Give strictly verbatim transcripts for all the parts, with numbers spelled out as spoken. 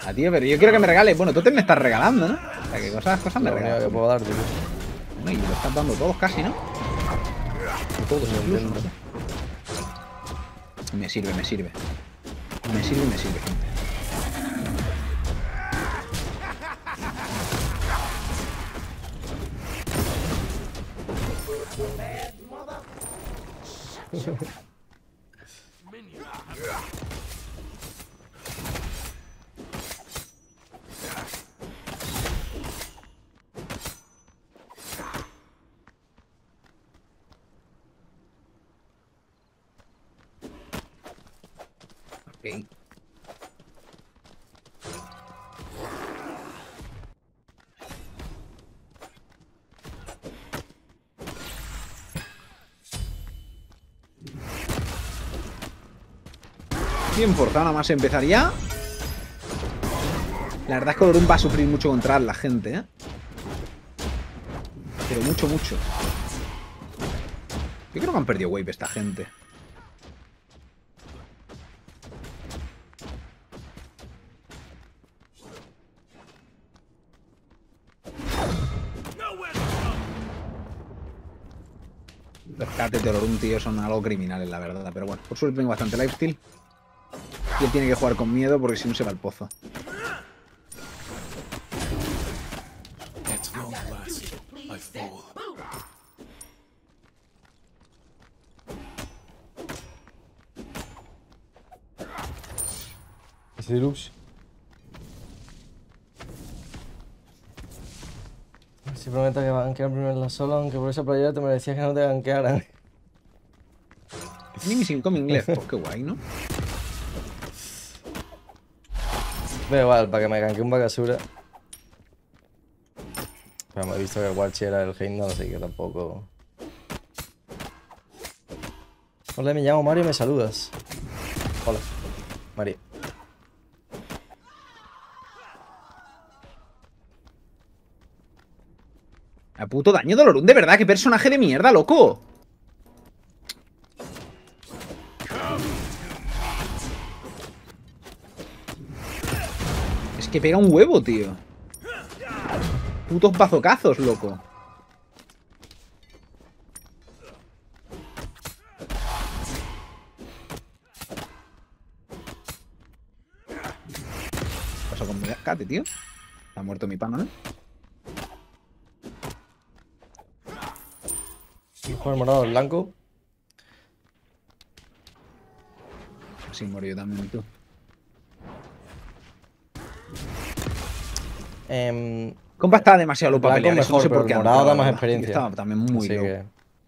A ti, pero yo quiero que me regales. Bueno, tú te me estás regalando, ¿no? O sea, que cosas, cosas me regalas. que puedo darte, tío. Bueno, y lo estás dando todos casi, ¿no? Todos incluso, no sé. Me sirve, me sirve. Me sirve, me sirve, gente. Okay. Bien forzado, nada más empezaría. La verdad es que Olorun va a sufrir mucho contra la gente, ¿eh? Pero mucho, mucho. Yo creo que han perdido wave esta gente. Los cates de Olorun, tío, son algo criminales, la verdad. Pero bueno, por suerte tengo bastante lifesteal. Y él tiene que jugar con miedo porque si no se va al pozo. Ese deluxe. Simplemente que banquear primero en la solo, aunque por esa playera te merecías que no te banquearan. Enemies incoming left, pues qué guay, ¿no? Da igual, para que me ganque un Bakasura. Pero me he visto que el Watch era el Heimdall, así que tampoco... Hola, me llamo Mario y me saludas. Hola, Mario. A puto daño de Olorun, de verdad, qué personaje de mierda, loco. Es que pega un huevo, tío. Putos bazocazos, loco. ¿Qué pasa con mi Cate, tío? Ha muerto mi pana, ¿eh? Jugar morado blanco. Así muero yo también, tú. Eh, Compa está demasiado loco para pelear, mejor, eso no sé pero por qué. el morado da más Yo experiencia. estaba también muy así loco. que...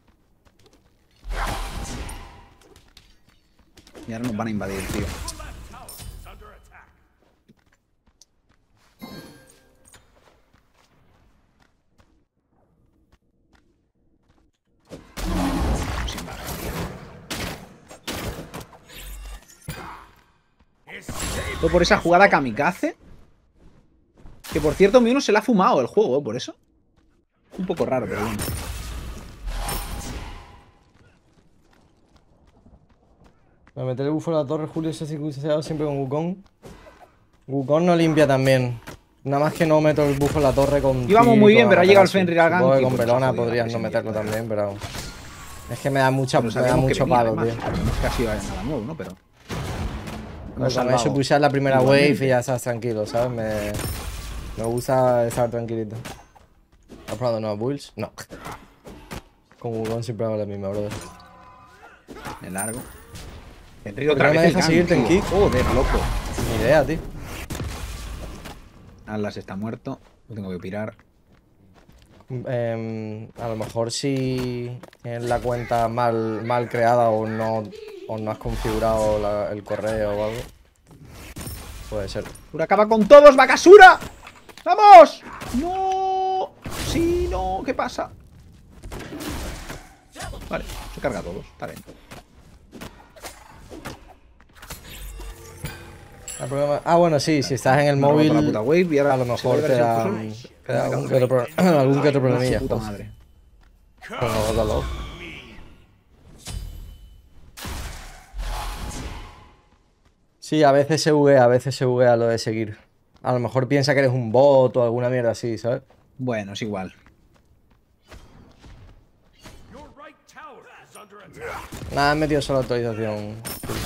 Y ahora nos van a invadir, tío. Sin baja, tío. Todo por esa jugada kamikaze. Que por cierto, mi uno se le ha fumado el juego, ¿eh? Por eso. Un poco raro, pero bueno. Para meter el bufo a la torre, Julio se ha circuncidado siempre con Wukong. Wukong no limpia también. Nada más que no meto el bufo a la torre con... Íbamos muy bien, pero ha llegado el Fenrir al gank. Supongo que y con pues Verona nos ha jodido podrías la no meterlo presión, también, pero... Es que me da mucha, Pero me da sabíamos que mucho venía, palo, además. tío. Sabíamos que así iba nada nuevo, ¿no? Pero... Con salvado. eso pushar la primera wave Igualmente. y ya estás tranquilo, ¿sabes? Me, me gusta estar tranquilito. ¿Has probado nuevos builds? No. Con Wukong siempre hago la misma, brother. De largo. Fenrir ¿Por qué otra no me vez el dejas gank, seguirte en tío. kick? Joder, loco. Ni idea, tío. Atlas está muerto. Lo tengo que pirar. Eh, a lo mejor si tienes la cuenta mal, mal creada o no, o no has configurado la- el correo o algo. Puede ser. ¡Bakasura acaba con todos, Bakasura! ¡Vamos! ¡No! ¡Sí, no! ¿Qué pasa? Vale, se carga a todos. Está bien. El problema- Ah, bueno, sí, si estás en el Me ha robado móvil, toda la puta wave y ahora a lo se mejor va a te ir a da, versión te da full. algún que otro, pro- algún que otro problemilla. Su puta pues. madre. Pero no, dalo. Sí, a veces se buguea, a veces se buguea lo de seguir. A lo mejor piensa que eres un bot o alguna mierda así, ¿sabes? Bueno, es igual. Nada, he metido solo actualización.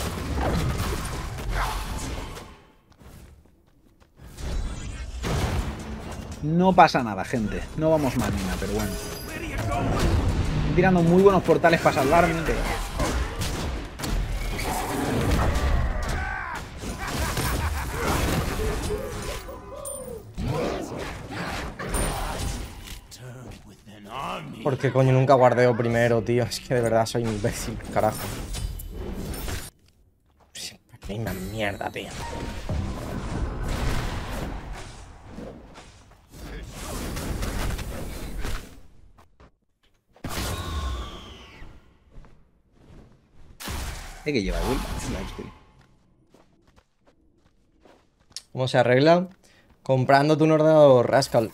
No pasa nada, gente. No vamos mal ni nada, pero bueno. Estoy tirando muy buenos portales para salvarme. Pero... ¿Por qué coño nunca guardeo primero, tío? Es que de verdad soy imbécil, carajo. Misma mierda, tío. Hay que llevar Will. ¿Cómo se arregla? Comprándote un ordenador, Rascal.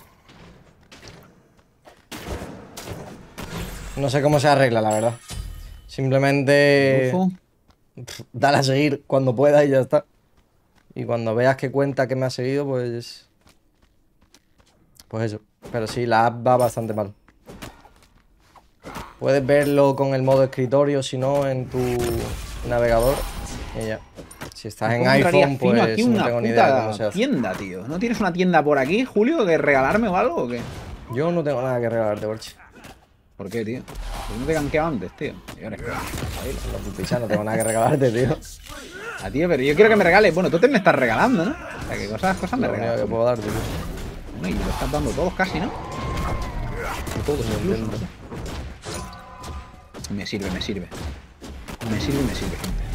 No sé cómo se arregla, la verdad. Simplemente... Pff, dale a seguir cuando puedas y ya está. Y cuando veas que cuenta que me ha seguido, pues... Pues eso. Pero sí, la app va bastante mal. Puedes verlo con el modo escritorio, si no, en tu navegador. Y ya. Si estás en iPhone, pues aquí una no tengo ni idea de cómo se hace. Tienda, tío. ¿No tienes una tienda por aquí, Julio, que regalarme o algo o qué? Yo no tengo nada que regalarte, Borchi. ¿Por qué, tío? ¿Por qué no te canqueaba antes, tío? Señores, no tengo nada que regalarte, tío. Ah, tío, pero yo quiero que me regales. Bueno, tú te me estás regalando, ¿no? O sea, que cosas, cosas me regalas. que puedo darte, tío. Bueno, y lo estás dando todos casi, ¿no? Todos incluso, ¿no? Me sirve, me sirve. Me sirve, me sirve, gente.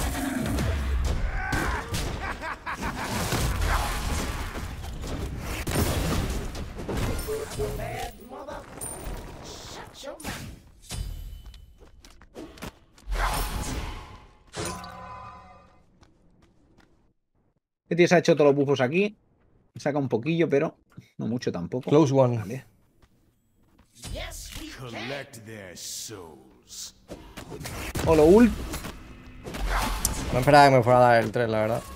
Este tío se ha hecho todos los buffos aquí. Saca un poquillo, pero no mucho tampoco. Close one. Vale. Holo ult. No esperaba que me fuera a dar el tres, la verdad.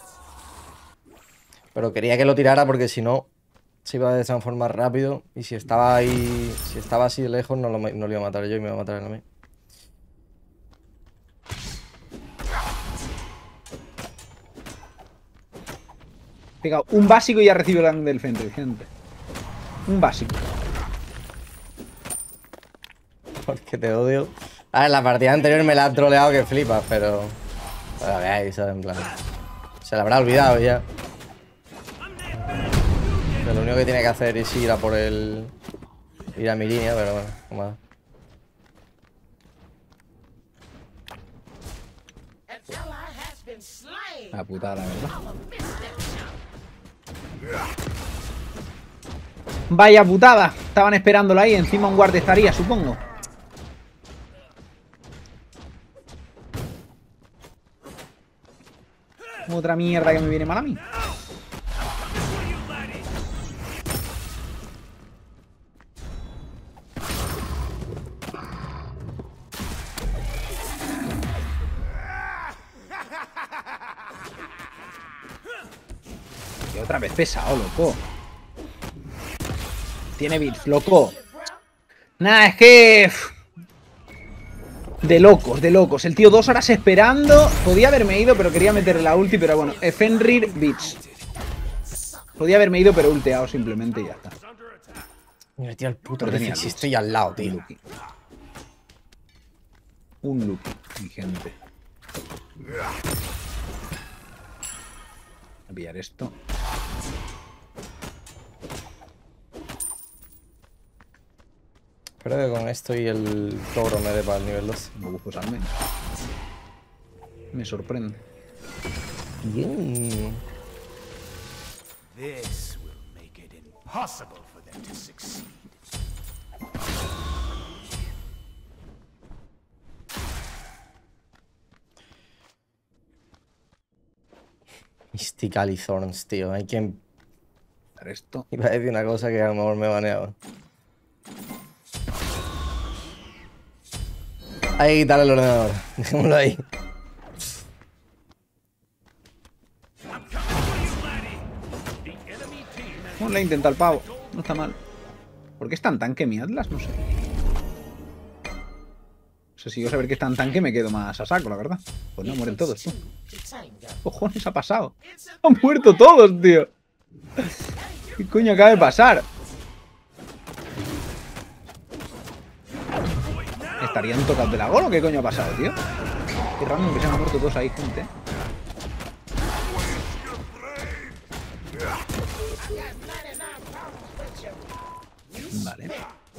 Pero quería que lo tirara porque si no se iba a transformar rápido. Y si estaba ahí, si estaba así de lejos, no lo, no lo iba a matar yo y me iba a matar él a mí. He pegado un básico y ya recibo el gang del Fenrir, gente. Un básico. Porque te odio. A ver, la partida anterior me la ha troleado que flipas, pero... Pero veáis, ¿sabes? En plan... Se la habrá olvidado ya. Pero lo único que tiene que hacer es ir a por el... Ir a mi línea, pero bueno, como... La putada, la verdad. Vaya putada. Estaban esperándolo ahí. Encima un guardia estaría, supongo. Otra mierda que me viene mal a mí. Y otra vez pesado, loco. Tiene bits, loco. Nah, es que... De locos, de locos. El tío dos horas esperando. Podía haberme ido, pero quería meterle la ulti. Pero bueno, Fenrir bits. Podía haberme ido, pero ulteado simplemente y ya está. Mira, tío, el puto tenía si estoy al lado, tío. Un Lucky. Un Lucky, mi gente. Voy a pillar esto. Espero que con esto y el toro me dé para el nivel doce. No buscos al menos. Me sorprende. Bien. This will make it impossible for them to succeed. Mystical y Thorns, tío. Hay quien... Esto. Iba a decir una cosa que a lo mejor me baneaba. Ahí, dale el ordenador. Dejémoslo ahí. Vamos a intentar el pavo. No está mal. ¿Por qué es tan tanque mi Atlas? No sé. O sea, si yo saber que es tan tanque me quedo más a saco, la verdad. Pues no, mueren todos, tú. ¿Qué cojones ha pasado? Han muerto todos, tío. ¿Qué coño acaba de pasar? ¿Estarían tocados de la gol o qué coño ha pasado, tío? Qué random que se han muerto todos ahí, gente. Vale.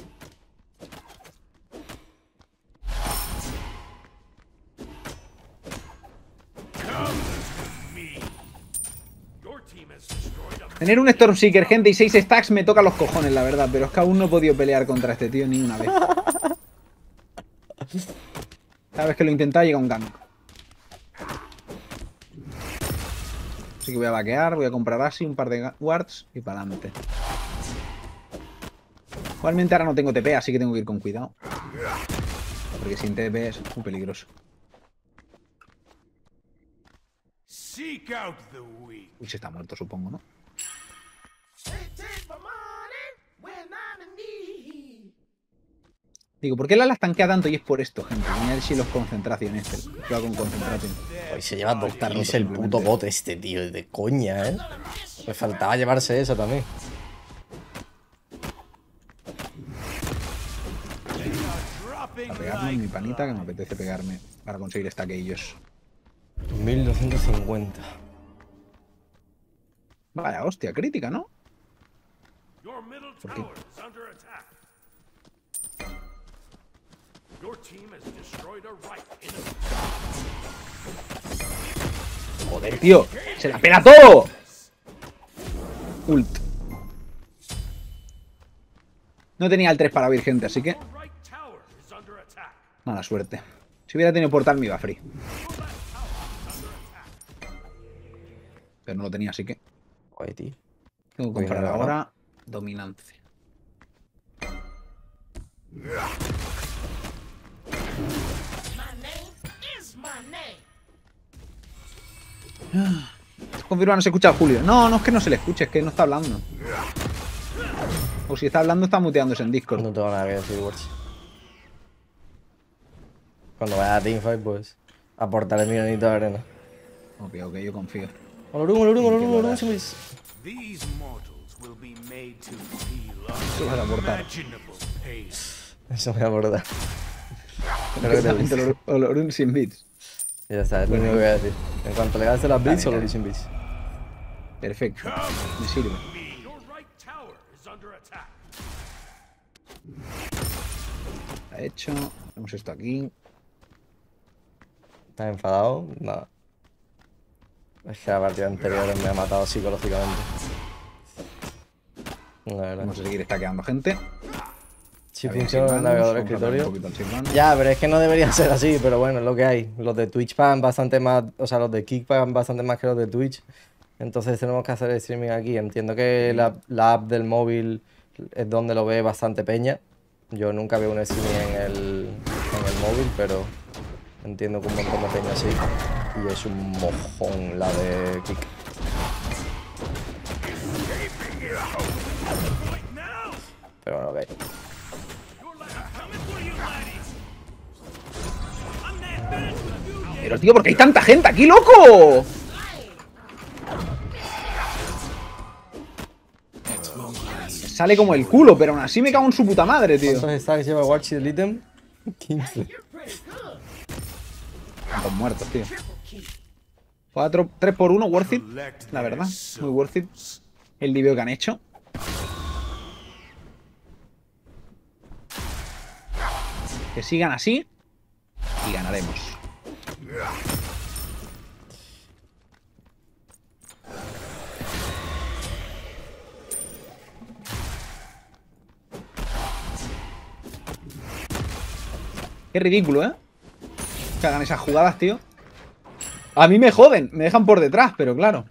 Tener un Stormseeker, gente, y seis stacks me toca los cojones, la verdad. Pero es que aún no he podido pelear contra este tío ni una vez. Cada vez que lo he intentado llega un gank. Así que voy a vaquear, voy a comprar así un par de wards y para adelante. Igualmente ahora no tengo T P, así que tengo que ir con cuidado. Porque sin T P es muy peligroso. Uy, se está muerto, supongo, ¿no? Digo, ¿por qué la las tanquea tanto? Y es por esto, gente. Mira si los concentraciones. Juega con concentración. Hoy se lleva dos kills el puto bot este, tío. De coña, ¿eh? Me faltaba llevarse eso también. A pegarme mi panita, que me apetece pegarme para conseguir estaquillos. mil doscientos cincuenta. Vaya hostia, crítica, ¿no? ¿Por qué? Joder, tío. ¡Se la pela todo! Ult. No tenía el tres para huir, gente, así que... Mala suerte. Si hubiera tenido portal me iba free. Pero no lo tenía, así que... Oye, tío. Tengo que comprar ahora dominancia. Confirma, no se escucha a Julio. No, no es que no se le escuche, es que no está hablando. O si está hablando, está muteándose en Discord. No tengo nada que decir, Watch. Cuando vaya a Teamfight, pues aportaré mi granito de arena. Ok, ok, yo confío. Olorum, olorum, olorum, olorum, sin mis. ¿Qué vas a aportar? Eso me va a abordar. Completamente Olorum sin bits. Y ya está, es lo único que voy a decir. En cuanto le gaste las bits, Olorum sin bits. Perfecto, me sirve. Está hecho. Tenemos esto aquí. ¿Estás enfadado? Nada. Es que la partida anterior me ha matado psicológicamente. La verdad. Vamos a seguir stackeando gente. Si funciona el navegador de escritorio. El ya, pero es que no debería ser así, pero bueno, es lo que hay. Los de Twitch pagan bastante más, o sea, los de Kick pagan bastante más que los de Twitch. Entonces tenemos que hacer streaming aquí. Entiendo que la, la app del móvil es donde lo ve bastante peña. Yo nunca veo un streaming en el, en el móvil, pero entiendo que un montón de peña sí. Y es un mojón la de Kick. Pero bueno, ok. Pero tío, ¿por qué hay tanta gente aquí, loco? Sale como el culo, pero aún así me cago en su puta madre, tío. ¿Cuántos stacks lleva Watch del ítem? quince. Están muertos, tío. cuatro, tres por uno, worth it. La verdad, muy worth it. El diveo que han hecho. Que sigan así y ganaremos. Qué ridículo, ¿eh? Que hagan esas jugadas, tío. A mí me joden, me dejan por detrás, pero claro.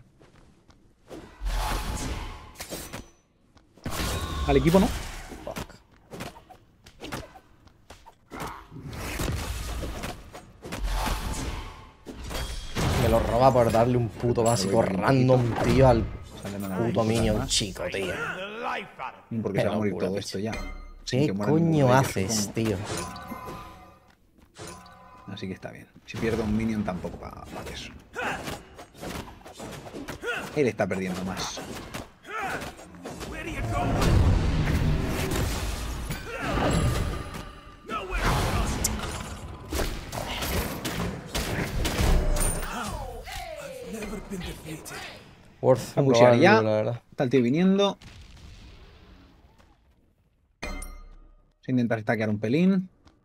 Al equipo no. Me lo roba por darle un puto básico random, tío, al Puto minion chico, tío. The life out of Porque se va a morir locura, todo bicho. esto ya. Sin ¿Qué que muera ningún coño player, haces, supongo. tío? Así que está bien. Si pierdo un minion tampoco va pa eso. Él está perdiendo más. Where do you go? Nowhere. I've never been defeated. Worth A pushear probarlo, ya. la verdad. Está el tío viniendo. Se intenta stackear un pelín.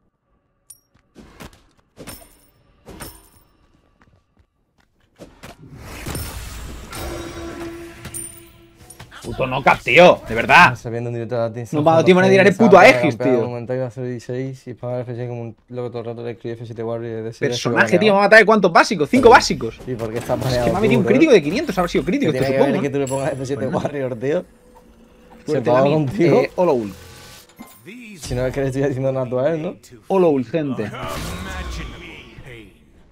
Puto knockup, tío. De verdad. Sabiendo en directo a la No me ha dado tiempo de tirar el puto a Aegis, tío. Aumentar a cero dieciséis y pagar F seis como un loco todo el rato de escribir F siete Warrior de Personaje, tío. Me va a matar de cuántos básicos. Cinco básicos. Sí, porque está Es paneado. que me ha metido un tú, crítico bro. de quinientos. Habrá sido crítico, Que esto tiene que ver supongo. que ¿no? tú le pongas F siete Warrior, tío. Se Suerte la paga mía. contigo. Eh, Holo ult. Si no es que le estoy haciendo nada a él, ¿no? Holo ult, gente. Imagine me pain.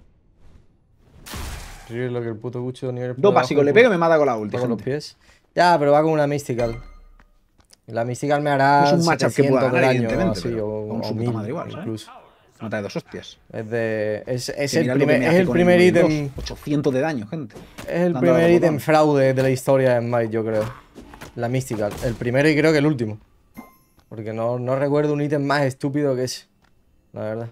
Río lo que el puto Gucho nivel. Dos básicos. Le pego y me mata con la ulti, con los gente. pies. Ya, pero va con una Mystical. La Mystical me hará Es un matchup que pueda setecientos de ganar, daño o evidentemente, así, pero o, vamos, o su puta mil, madre igual, ¿sabes? incluso. Mata de dos hostias. Es de. Es, es Que el mirad lo que primer, me es hace el con primer el ítem. dos, ochocientos de daño, gente. Es el Dándole primer al ítem botón. fraude de la historia de Smite, yo creo. La Mystical. El primero y creo que el último. Porque no, no recuerdo un ítem más estúpido que ese. La verdad.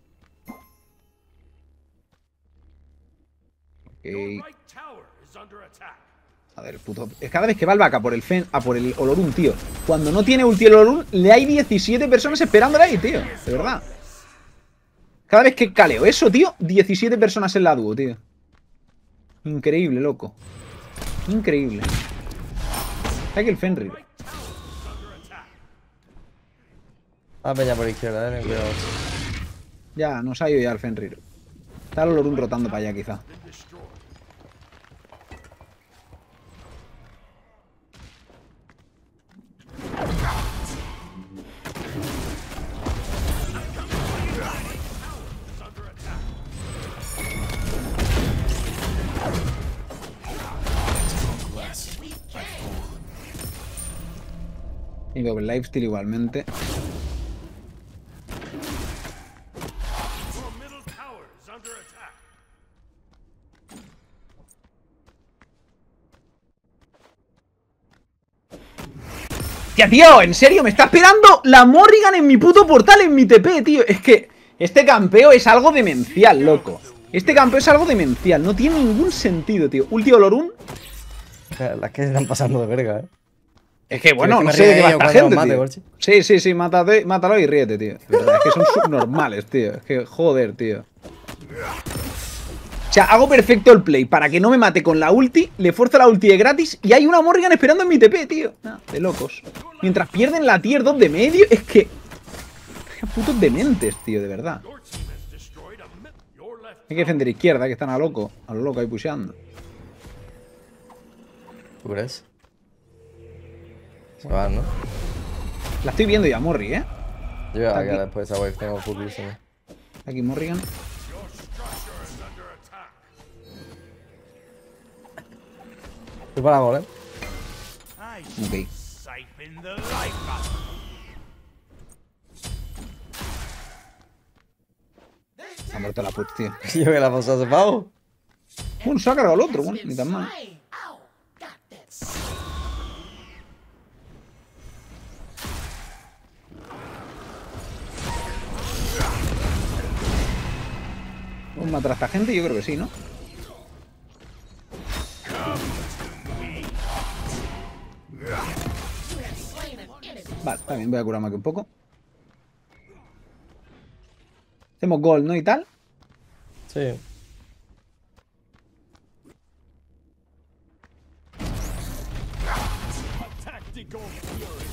Ok. Right tower is under attack. A ver, puto. Es cada vez que va el vaca por el Fen, a por el Olorun, tío. Cuando no tiene ulti el Olorun, le hay diecisiete personas esperándole ahí, tío. De verdad. Cada vez que caleo eso, tío, diecisiete personas en la dúo, tío. Increíble, loco. Increíble. Hay que el Fenrir. Ah, peña por izquierda, eh. Cuidado. Ya, nos ha ido ya el Fenrir. Está el Olorun rotando para allá, quizá. Y veo el lifesteal igualmente. Your middle tower is under attack. Tía, tío, en serio, me está esperando la Morrigan en mi puto portal, en mi T P, tío. Es que este campeo es algo demencial, loco. Este campeo es algo demencial. No tiene ningún sentido, tío. Ulti Olorun. Las que se están pasando de verga, eh. Es que, bueno, que no me sé de qué ríe va yo esta cuando gente, los mate, tío. Gorchi? Sí, sí, sí, mátate, mátalo y ríete, tío. De verdad, es que son subnormales, tío. Es que, joder, tío. O sea, hago perfecto el play para que no me mate con la ulti, le fuerzo la ulti de gratis y hay una Morrigan esperando en mi T P, tío. Nah, de locos. Mientras pierden la tier dos de medio, es que... Qué putos dementes, tío, de verdad. Your team has destroyed a mid. Your left Hay que defender izquierda, que están a loco. A lo loco ahí pusheando. ¿Tú crees? Se van, ¿no? La estoy viendo ya, Morri, ¿eh? Yo voy a Está quedar aquí. después de esa wave, tengo full use, ¿no? Aquí Morrigan. your structure is under attack. Estoy para la gol, ¿eh? I Ok. siphon the life out of Ha muerto la push, tío. Yo que la pasó a ese pavo. Bueno, se ha cargado el otro, bueno, ni tan mal. ¿Vamos a matar a esta gente? Yo creo que sí, ¿no? Vale, también voy a curarme aquí un poco. Hacemos gold, ¿no? Y tal. Sí. tactical fury.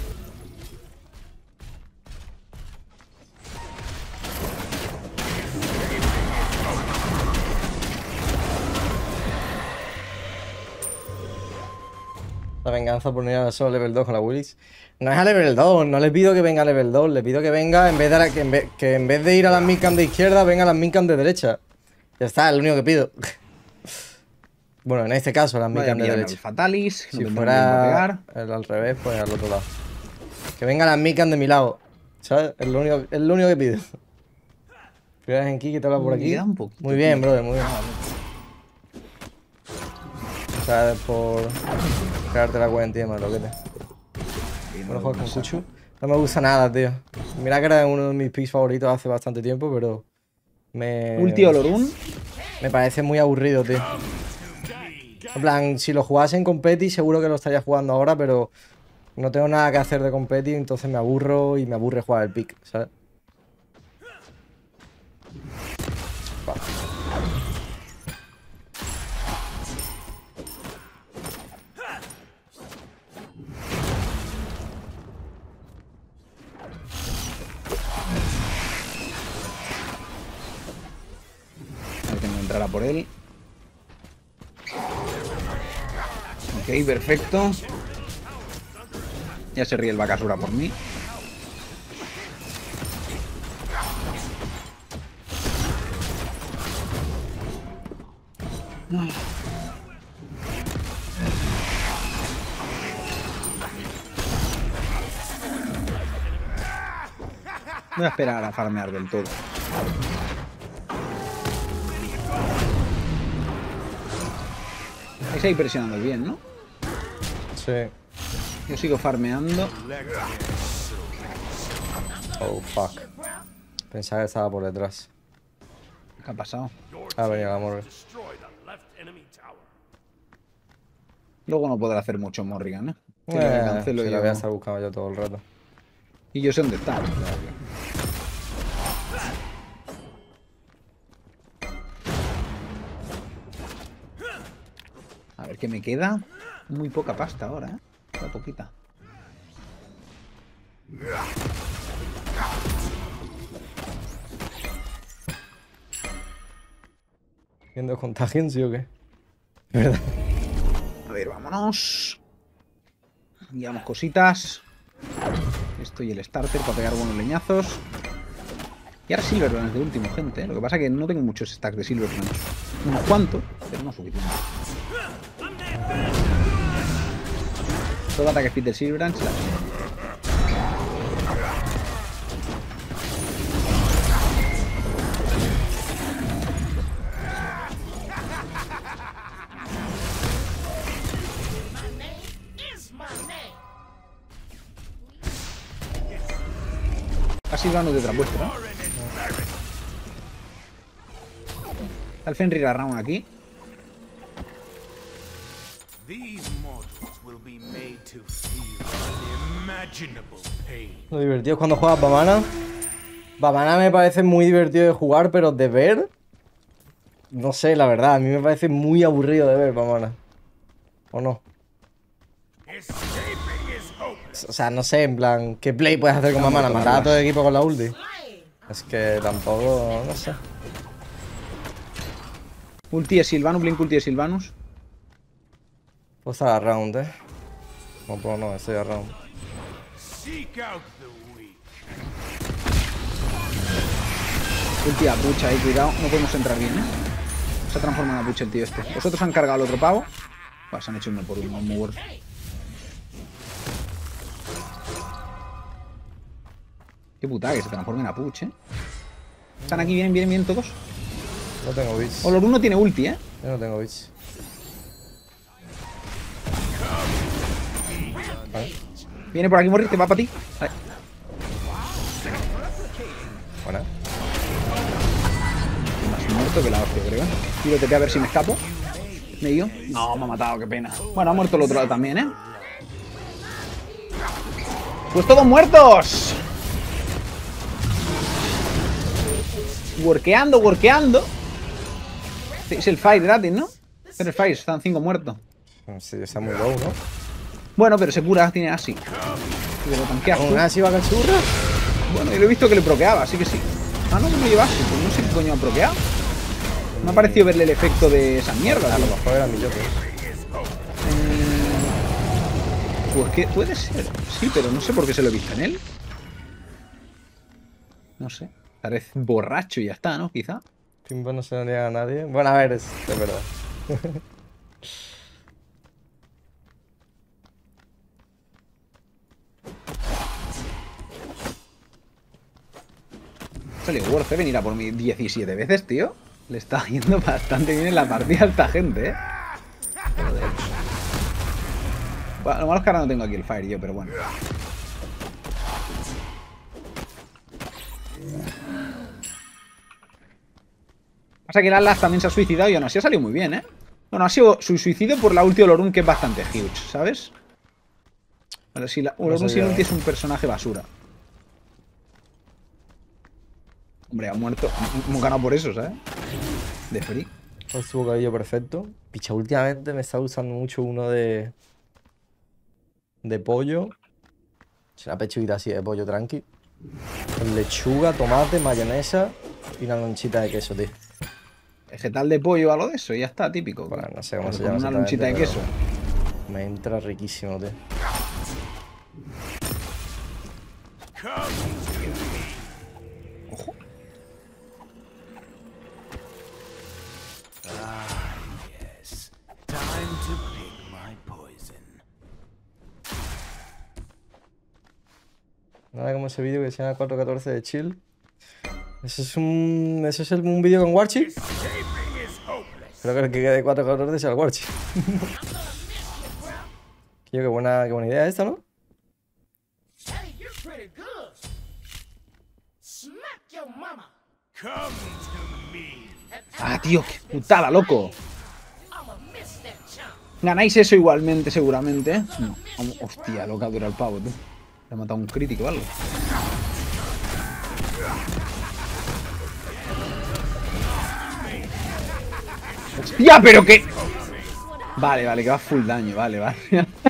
La venganza por no ir a solo level dos con la Willis. No es a level dos, no le pido que venga a level dos, le pido que venga en vez de, la, que, en vez, que en vez de ir a las midcam de izquierda, venga a las midcam de derecha. Ya está, es lo único que pido. Bueno, en este caso, las Voy a Mikan de pillarme derecha. el Fatalis, que Si no tendrán tiempo a fuera pegar. el al revés, pues al otro lado. Que vengan las Mikan de mi lado. ¿Sabes? Es lo único, es lo único que pido. Primera en ki, que te habla por Me aquí. queda un poquito, Muy bien, tío. brother, muy bien. Gracias por crearte la cuenta, tío, loquete. Bueno, juegas con Kuchu. No me gusta nada, tío. Mira que era uno de mis picks favoritos hace bastante tiempo, pero... Me... Ulti Olorun. Me parece muy aburrido, tío. En plan, si lo jugase en competi seguro que lo estaría jugando ahora, pero... No tengo nada que hacer de competi, entonces me aburro y me aburre jugar el pick, ¿sabes? Vale. A ver que no entrará por él. Ok, perfecto. Ya se ríe el Bakasura por mí. Voy a esperar a farmear del todo. Estáis ahí presionando bien, ¿no? Sí. Yo sigo farmeando. Oh, fuck. Pensaba que estaba por detrás. ¿Qué ha pasado? Ha venido la morgue. Luego no podrá hacer mucho Morrigan, ¿eh? Que lo Eh, cancelo si yo. la voy a estar buscando yo todo el rato. Y yo sé dónde está. A ver, ¿qué me queda? Muy poca pasta ahora, ¿eh? Queda poquita. ¿Viendo contagion, sí o qué? ¿Verdad? A ver, vámonos. Llevamos cositas. Esto y el starter para pegar buenos leñazos. Y ahora Silverlands de último, gente. Lo que pasa es que no tengo muchos stacks de Silverlands. Unos cuantos, pero no suficiente. Todo ataque speed del Silverlands. La... Casi vano detrás vuestro, ¿no? Está el Fenrir Around aquí. These mortals will be made to feel unimaginable pain. Lo divertido es cuando juegas Vamana. Vamana me parece muy divertido de jugar, pero de ver... No sé, la verdad. A mí me parece muy aburrido de ver Vamana. ¿O no? Escaping is hopeless. O sea, no sé, en plan... ¿Qué play puedes hacer con Vamana? ¿Matar a todo el equipo con la ulti? Es que tampoco... No sé. Ulti de Sylvanus, Blink ulti de Sylvanus. Puedo estar a round, eh. No puedo, no, estoy a round. Seek out the weak. Ulti a pucha ahí, cuidado. No podemos entrar bien, ¿eh? Se ha transformado en pucha el tío este. Vosotros han cargado al otro pavo. Pues han hecho uno por uno. Muy Qué putada que se transformen a Puch, ¿eh? Están aquí, vienen, vienen, vienen todos. No tengo bits. Olorun no tiene ulti, ¿eh? Yo no tengo bits. Vale. Viene por aquí, Morris, te va para ti. Vale. Buena. Más muerto que la hostia, creo. Tiro T P a ver si me escapo. Medio. No, me ha matado, qué pena. Bueno, ha muerto el otro lado también, ¿eh? ¡Pues todos muertos! Workeando, workeando. Es el fight gratis, ¿no? Pero el fight, están cinco muertos. Sí, está muy low, ¿no? Bueno, pero se cura, tiene así. Y lo tanqueas tú. ¿Con así va cachurra? Bueno, yo lo he visto que le proqueaba, así que sí. Ah, no, que no lleva así, pues no sé qué coño ha proqueado. Me ha parecido verle el efecto de esa mierda. A lo tío. mejor era mi yote. Eh, Pues que puede ser. Sí, pero no sé por qué se lo he visto en él. No sé. Parece borracho y ya está, ¿no? Quizá. Timba no se lo niega a nadie. Bueno, a ver, es, es verdad. Sale worth, ¿eh? Venir a por mí diecisiete veces, tío. Le está yendo bastante bien en la partida a esta gente, ¿eh? Joder. Bueno, lo malo es que ahora no tengo aquí el fire yo, pero bueno. Pasa que el Atlas también se ha suicidado y aún así ha salido muy bien, ¿eh? Bueno, ha sido su suicidio por la ulti Olorun, que es bastante huge, ¿sabes? Pero si la Olorun No sin sé, ulti es un personaje basura. Hombre, ha muerto. Hemos ganado por eso, ¿sabes? De free. Con su bocadillo perfecto. Picha, últimamente me está usando mucho uno de... De pollo. Una pechuguita así de pollo tranqui. Con lechuga, tomate, mayonesa y una lonchita de queso, tío. Vegetal de pollo o algo de eso, y ya está, típico. Bueno, no sé cómo Pero se con llama una lonchita de exactamente, queso. pero me entra riquísimo, tío. Ojo. Ah, yes. Time to pick my poison. Nada como ese vídeo que se llama cuatro catorce de chill. Eso es un... Eso es el- un vídeo con Warchi. Escaping is hopeless. Creo que el que quede cuatro catorce sea el Warchi. Tío, qué buena, qué buena idea esta, ¿no? Hey, you're pretty good. Smack your mama. Come to me. Ah, tío, qué putada, loco. I'ma miss that chump. Ganáis eso igualmente, seguramente, ¿eh? No. Hostia, loca dura el pavo, tío. Le ha matado un crítico o algo. ¡Hostia, pero qué! Vale, vale, que va full daño, vale, vale.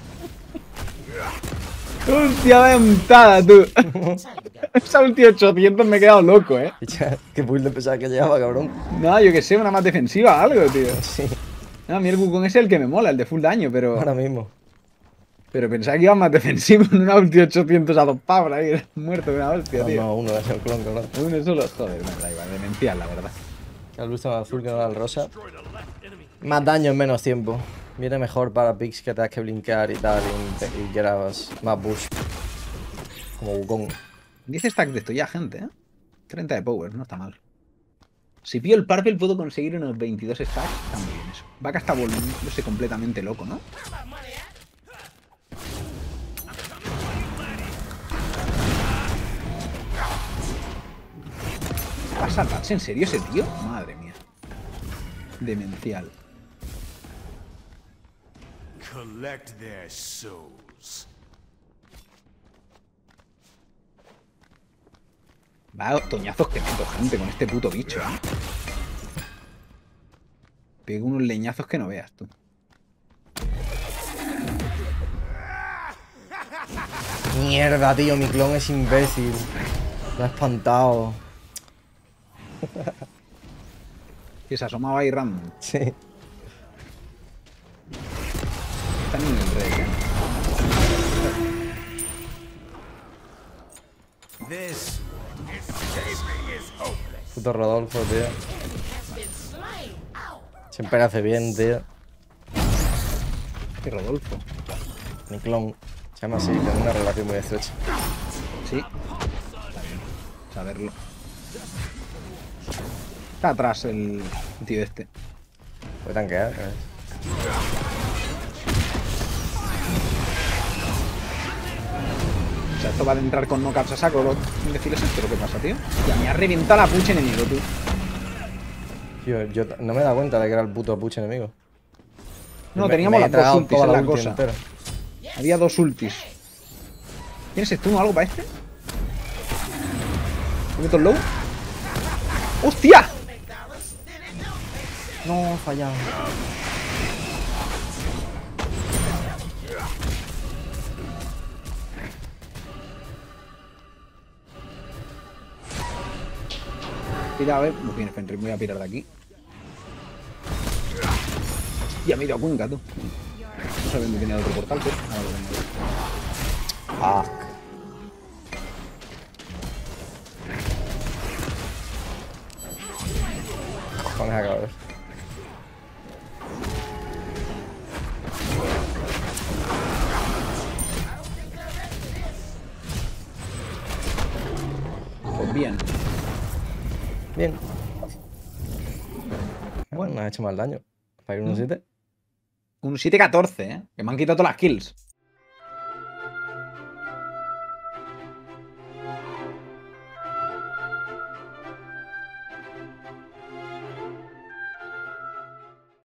Hostia, vaya montada, tú. Esa ulti ochocientos me he quedado loco, eh. Picha, qué build pensaba que llevaba, cabrón. No, yo que sé, una más defensiva o algo, tío. Sí, No, a mí el Wukong es el que me mola, el de full daño, pero... ahora mismo. Pero pensaba que iba más defensivo en una ulti ochocientos a dos pavos ahí, muerto de una hostia, No, tío. no, uno es el clon, cabrón. Uno solo, joder, me da igual, demencial, la verdad. Que al boost azul que no al rosa. Más daño en menos tiempo. Viene mejor para picks que tengas que blinkear y tal y, y quieras más boost. Como Wukong. diez stacks de esto ya, gente, ¿eh? treinta de power, no está mal. Si pillo el Purple puedo conseguir unos veintidós stacks. Está muy bien eso. Vaca está volviéndose completamente loco, ¿no? ¿Va a salvarse en serio ese tío? Madre mía. Demencial. Collect their souls. Va, toñazos que meto, gente, con este puto bicho, ¿eh? Pego unos leñazos que no veas, tú. Mierda, tío, mi clon es imbécil. Me ha espantado. Y se asomaba ahí random. Sí. Están en el rey, ¿eh? This escaping is hopeless. Puto Rodolfo, tío. Has been slain. Ow. Siempre hace bien, tío. Que Rodolfo. Mi clon. Se llama así, tiene una relación muy estrecha. Sí. Está bien. Saberlo. Está atrás el tío este. Puede tanquear, ¿sabes? O sea, esto va a entrar con knockouts a saco. Lo imbécil es esto, ¿lo que pasa, tío? Ya me ha reventado la pucha enemigo, tú. Tío, yo no me he dado cuenta de que era el puto puche enemigo. No, Me- teníamos me he las dos tragado ultis, toda es la ulti cosa. entera. Había dos ultis. ¿Tienes stun o algo para este? ¿Un poquito low? ¡Hostia! No, fallado. Tira, a ver. No tiene Fenrir, me voy a pirar de aquí. Ya me he ido a Cuenca, tú. No sabiendo que tenía otro portal, pero ahora lo tengo. Ah. Cojones acaba de ver. Bien. Bien. Bueno. Bueno, nos ha hecho más daño. Para ir uno siete. Un siete catorce, ¿eh? Que me han quitado todas las kills.